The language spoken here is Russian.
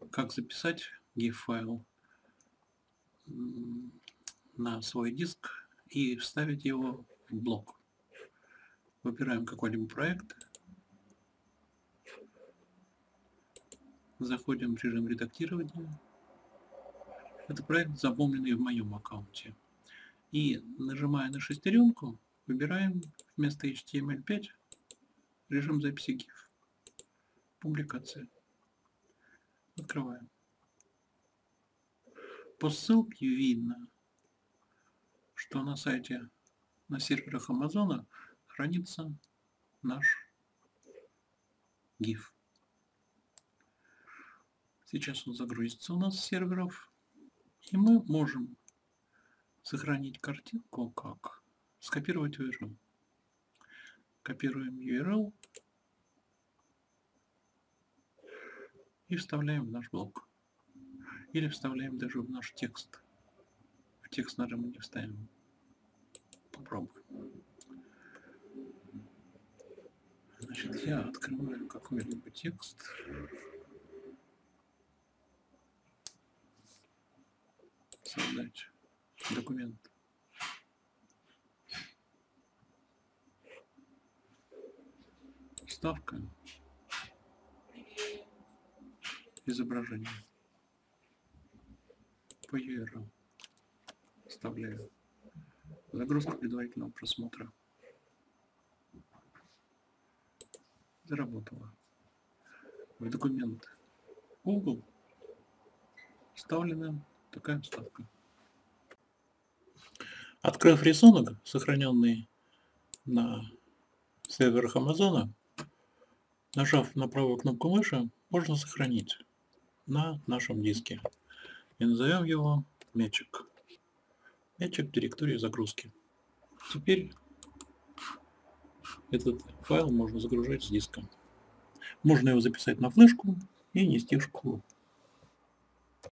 как записать GIF-файл на свой диск и вставить его в блок. Выбираем какой-либо проект, заходим в режим редактирования. Это проект, запомненный в моем аккаунте. И, нажимая на шестеренку, выбираем вместо HTML5 режим записи GIF. Публикация. Открываем. По ссылке видно, что на сайте, на серверах Амазона хранится наш GIF. Сейчас он загрузится у нас с серверов, и мы можем сохранить картинку как скопировать URL. Копируем URL и вставляем в наш блок. Или вставляем даже в наш текст. В текст даже мы не вставим. Попробуем. Значит, я открываю какой-либо текст. Создать документ. Вставка. Изображение. По URL. Вставляю. Загрузка предварительного просмотра. Заработала. В документ Google вставлена такая вставка. Открыв рисунок, сохраненный на серверах Амазона, нажав на правую кнопку мыши, можно сохранить на нашем диске. И назовем его мячик. Мячик в директории загрузки. Теперь этот файл можно загружать с диска. Можно его записать на флешку и нести в школу.